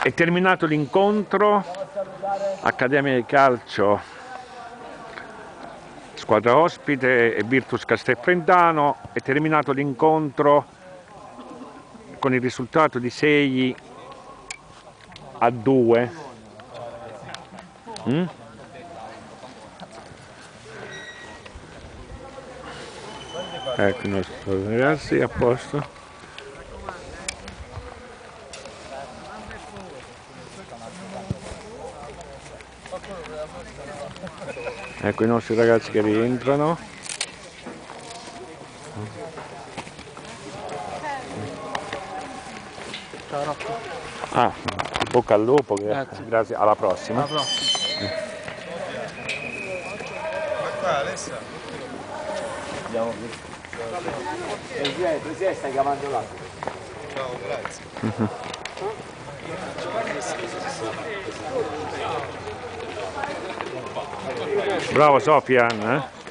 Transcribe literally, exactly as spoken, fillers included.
È terminato l'incontro, Accademia di Calcio, squadra ospite e Virtus Castelfrentano. È terminato l'incontro con il risultato di sei a due. Mm? Ecco i nostri ragazzi a posto. Ecco i nostri ragazzi che rientrano. Ciao Rocco. Ah, bocca al lupo, Grazie. grazie, alla prossima. Alla prossima. Ma qua Alessa? Andiamo qui. Presidente, Presidente, stai chiamando l'acqua. Ciao, grazie. Uh-huh. Bravo Sofian, eh?